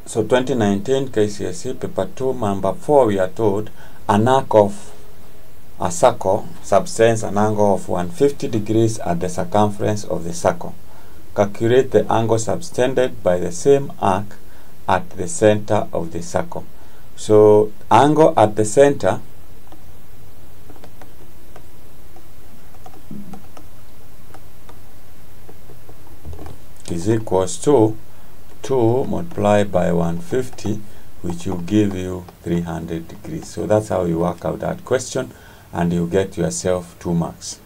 So 2019 KCSE paper 2 number 4, we are told an arc of a circle subtends an angle of 150 degrees at the circumference of the circle. Calculate the angle subtended by the same arc at the center of the circle. So angle at the center is equals to 2 multiplied by 150, which will give you 300 degrees. So that's how you work out that question, and you get yourself 2 marks.